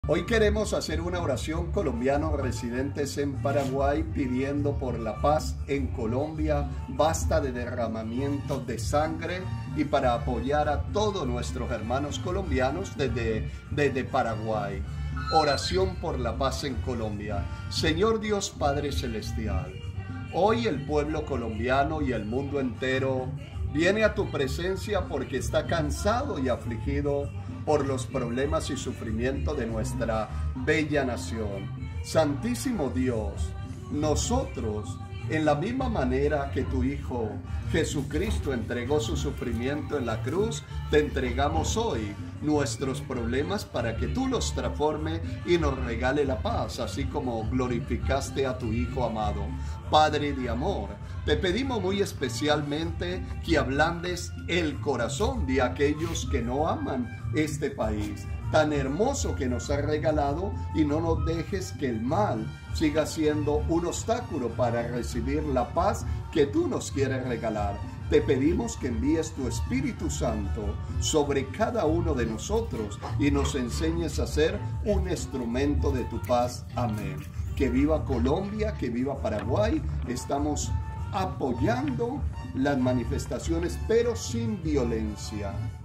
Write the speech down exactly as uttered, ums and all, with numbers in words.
Hoy queremos hacer una oración colombianos residentes en Paraguay pidiendo por la paz en Colombia, basta de derramamiento de sangre y para apoyar a todos nuestros hermanos colombianos desde, desde Paraguay. Oración por la paz en Colombia. Señor Dios Padre Celestial, hoy el pueblo colombiano y el mundo entero viene a tu presencia porque está cansado y afligido por los problemas y sufrimiento de nuestra bella nación. Santísimo Dios, nosotros, en la misma manera que tu Hijo Jesucristo entregó su sufrimiento en la cruz, te entregamos hoy nuestros problemas para que tú los transforme y nos regale la paz, así como glorificaste a tu Hijo amado. Padre de amor, te pedimos muy especialmente que ablandes el corazón de aquellos que no aman este país tan hermoso que nos has regalado, y no nos dejes que el mal siga siendo un obstáculo para recibir la paz que tú nos quieres regalar. Te pedimos que envíes tu Espíritu Santo sobre cada uno de nosotros y nos enseñes a ser un instrumento de tu paz. Amén. Que viva Colombia, que viva Paraguay. Estamos apoyando las manifestaciones, pero sin violencia.